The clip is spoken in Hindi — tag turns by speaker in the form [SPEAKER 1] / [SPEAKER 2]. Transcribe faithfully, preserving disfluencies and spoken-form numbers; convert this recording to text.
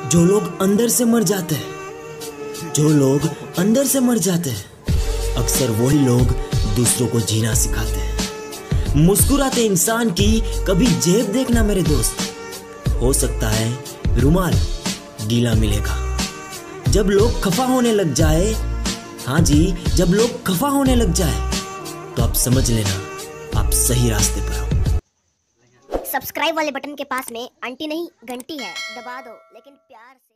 [SPEAKER 1] जो लोग अंदर से मर जाते हैं, जो लोग अंदर से मर जाते हैं, अक्सर वही लोग दूसरों को जीना सिखाते हैं। मुस्कुराते इंसान की कभी जेब देखना मेरे दोस्त, हो सकता है रुमाल गीला मिलेगा। जब लोग खफा होने लग जाए, हाँ जी, जब लोग खफा होने लग जाए तो आप समझ लेना आप सही रास्ते पर हो।
[SPEAKER 2] सब्सक्राइब वाले बटन के पास में आंटी नहीं घंटी है, दबा दो लेकिन प्यार से।